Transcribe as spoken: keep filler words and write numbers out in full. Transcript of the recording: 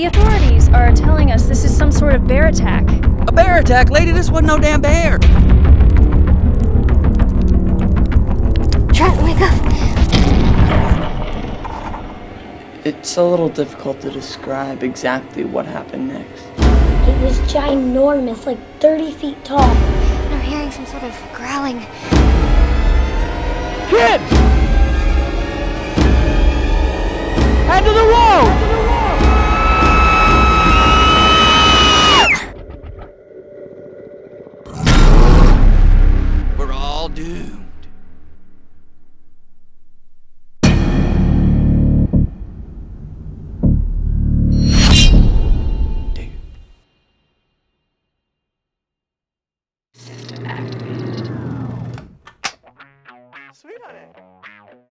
The authorities are telling us this is some sort of bear attack. A bear attack? Lady, this wasn't no damn bear. Trent, wake up. It's a little difficult to describe exactly what happened next. It was ginormous, like thirty feet tall. And I'm hearing some sort of growling. Kids! Head to the road! We're all doomed. Sweet on it.